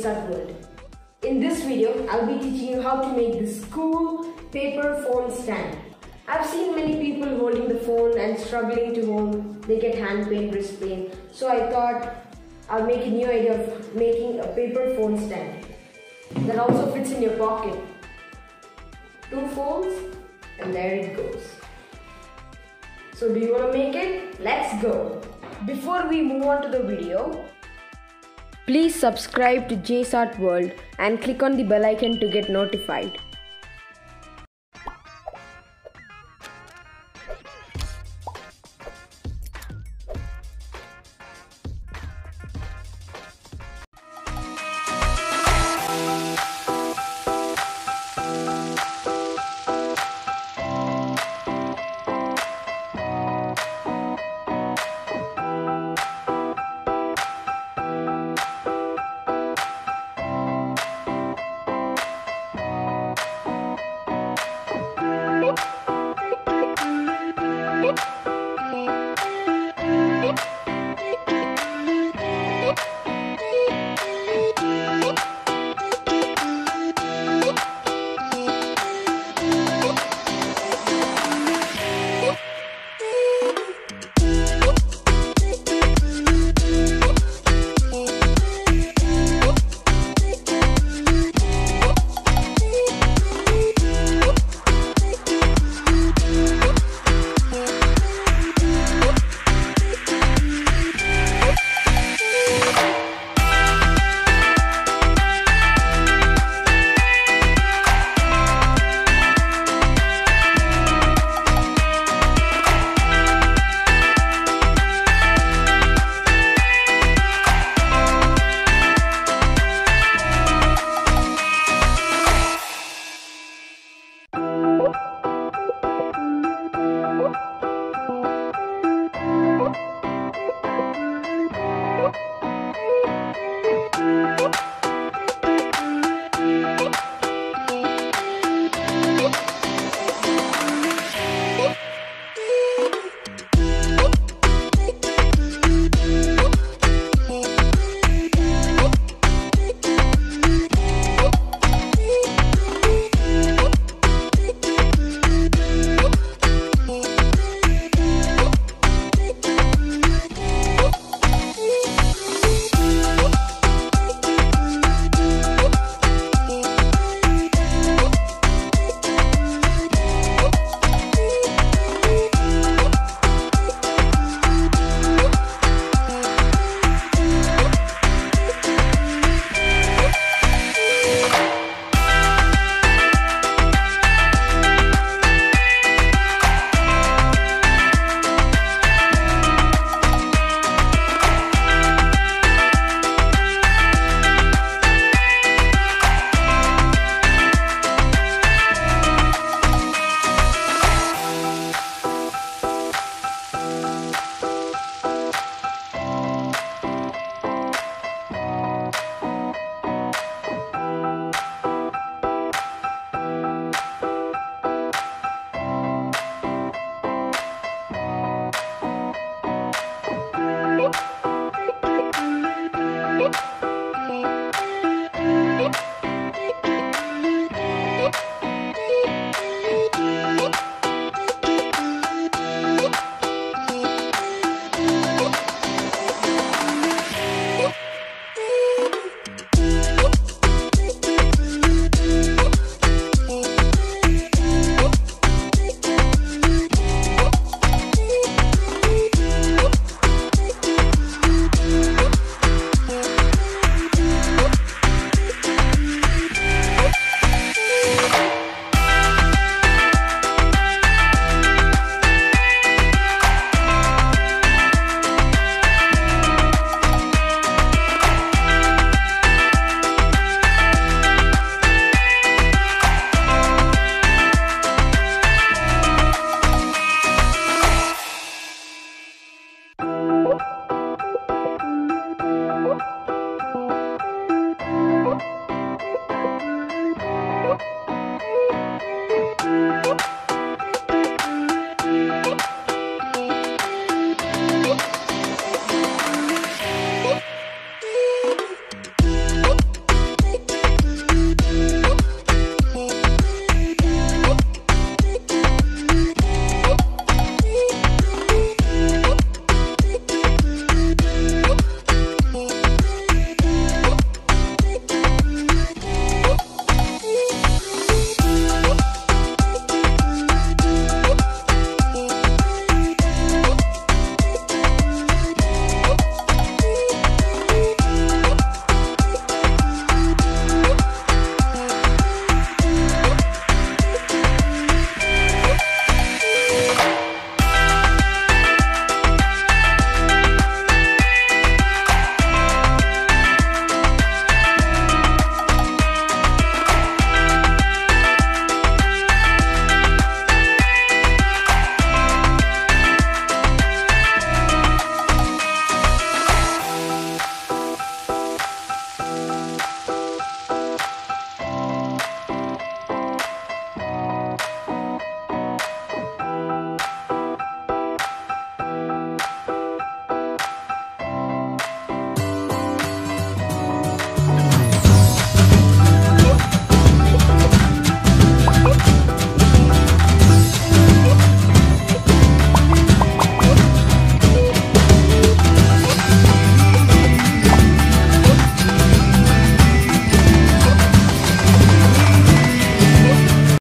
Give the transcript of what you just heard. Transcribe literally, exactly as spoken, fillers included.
JSAT World. In this video, I'll be teaching you how to make this cool paper phone stand. I've seen many people holding the phone and struggling to hold. They get hand pain, wrist pain. So I thought I'll make a new idea of making a paper phone stand that also fits in your pocket. Two phones and there it goes. So do you want to make it? Let's go. Before we move on to the video, please subscribe to JSAT World and click on the bell icon to get notified.